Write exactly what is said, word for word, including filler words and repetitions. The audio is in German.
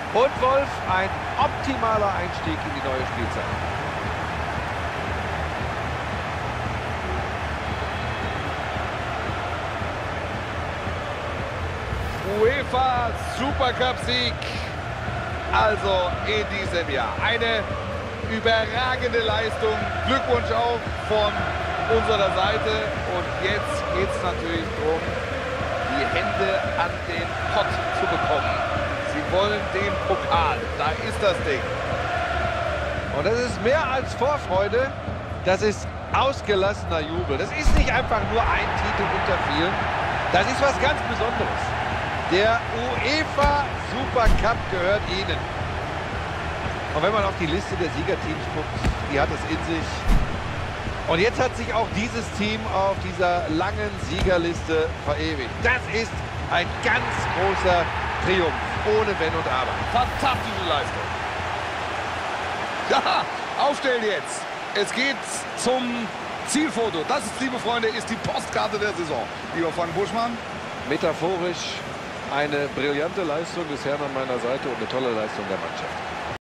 Und Wolf, ein optimaler Einstieg in die neue Spielzeit. UEFA Supercup-Sieg. Also in diesem Jahr. Eine überragende Leistung. Glückwunsch auch von unserer Seite. Und jetzt geht es natürlich darum, die Hände an den Pott zu bekommen. Sie wollen den Pokal. Da ist das Ding. Und das ist mehr als Vorfreude. Das ist ausgelassener Jubel. Das ist nicht einfach nur ein Titel unter vielen. Das ist was ganz Besonderes. Der UEFA Supercup gehört Ihnen. Und wenn man auf die Liste der Siegerteams guckt, die hat es in sich. Und jetzt hat sich auch dieses Team auf dieser langen Siegerliste verewigt. Das ist ein ganz großer Triumph, ohne Wenn und Aber. Fantastische Leistung. Ja, aufstellen jetzt. Es geht zum Zielfoto. Das ist, liebe Freunde, ist die Postkarte der Saison. Lieber Frank Buschmann. Metaphorisch eine brillante Leistung des Herrn an meiner Seite und eine tolle Leistung der Mannschaft.